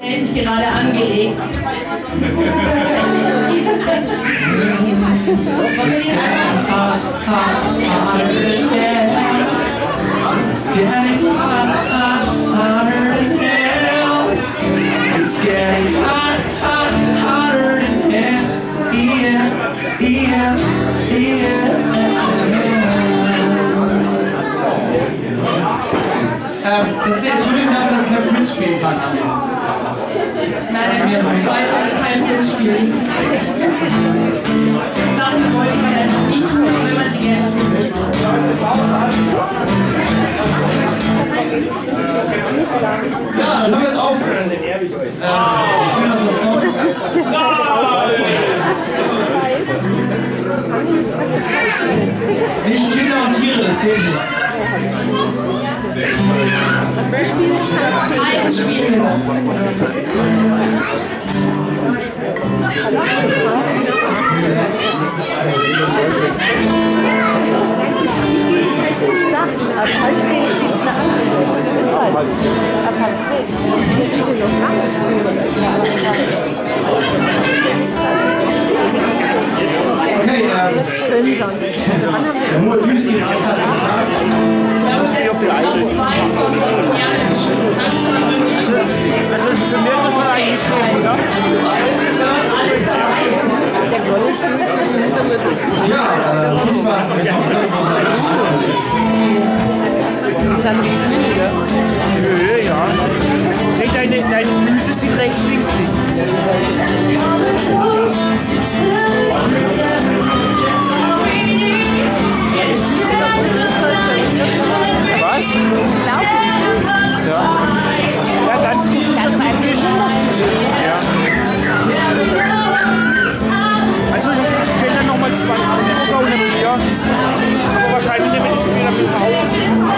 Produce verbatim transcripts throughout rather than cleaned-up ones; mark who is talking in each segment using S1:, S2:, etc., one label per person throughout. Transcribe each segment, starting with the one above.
S1: Hält sich gerade angeregt.
S2: It's getting hot, hot, hotter than hell. It's getting hot, hot, hotter than hell. Yeah, yeah, yeah. Ähm, das ist Entschuldigung dafür, dass ich kein Prince spielen kann.
S1: Nein, wir sind heute kein Prince spielen. Das ist Sachen, die wollte man einfach nicht tun, wenn man sie gerne tun möchte.
S2: Ja, dann hören wir jetzt auf. Ähm, ich bin das so Song. Nicht Kinder und Tiere, das zählt nicht.
S1: Alles spielen.
S3: Also heißt zehn spielt eine andere Welt. Das weiß ich. Aber halt Welt. Hier sind noch nachgespielt.
S2: Okay, ähm. Nur Düsen.
S1: Ich stehe auf der Eise.
S4: Also für mich muss man eigentlich stehen, oder?
S1: Alles dabei.
S3: Der Gold
S2: Ja, äh, Fußball.
S3: seine Gefühle.
S4: Nö, ja. Hey, deine, deine Füße sind recht winklig. Was? Ja. Ja, ganz gut.
S3: Das war ein
S4: Ja. Also ich kenne dann nochmal zwei Hamburger und ein Bier. Aber wahrscheinlich nehmen wir die Spieler mit nach Hause.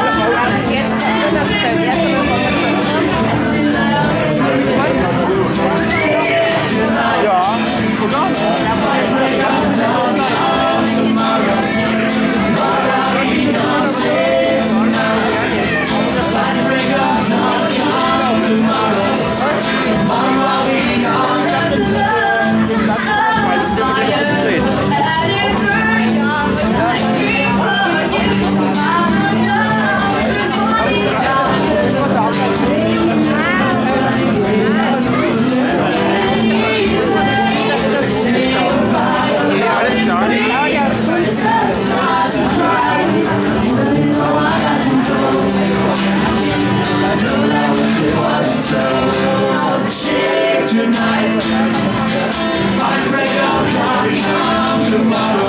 S4: Ja, oder?
S2: Tonight, I break out, come tomorrow.